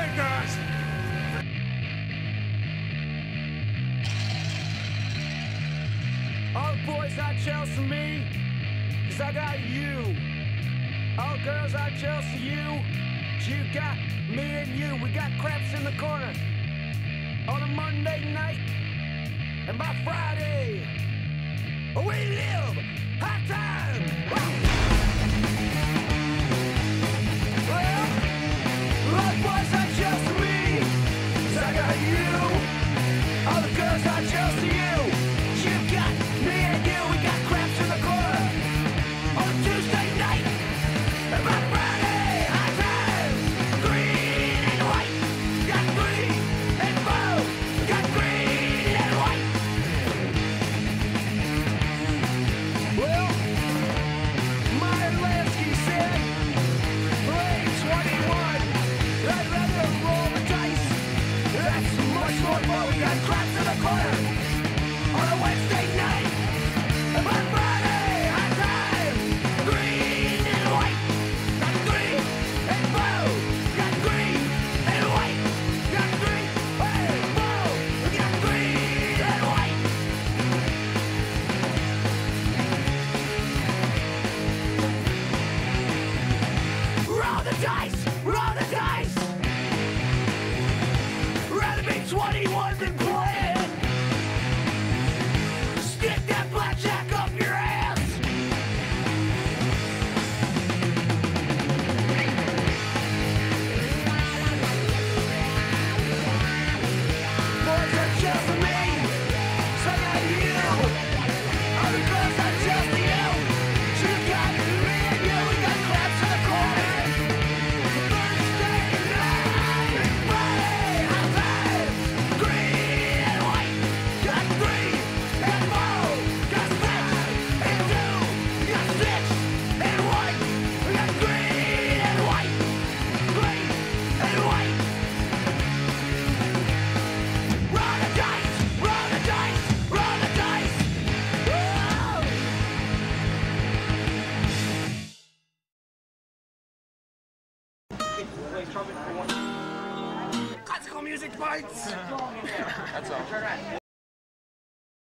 Lakers! All the boys are jealous of me, 'cause I got you. All the girls are jealous of you, 'cause you got me and you. We got craps in the corner on a Monday night, and by Friday, we live high time. Well, all the boys are jealous of me, 'cause I got you. All the girls are jealous of you. You got me and you, we got craps in the corner on a Tuesday night, and by Friday, high time. Green and white, got green and blue, got green and white. Well, Meyer Lansky said, play 21. I'd rather roll the dice. That's much more fun. We got craps in the corner on a Wednesday night, and by Friday, high time. Green and white, got green and blue, got green and white, got green and blue, got green and white. Roll the dice, roll the dice. Rather be 21 than playing. Stick that blackjack up your ass. Boys are jealous of me, so I got you. All the girls are jealous of you. You got me and you, we got craps in the corner. Thursday night, Friday, high time. Green and white, got green and blue, got six and two, got six and white, we got green and white, green and white. Roll the dice, roll the dice, roll the dice. Whoa! Classical music bites. That's all.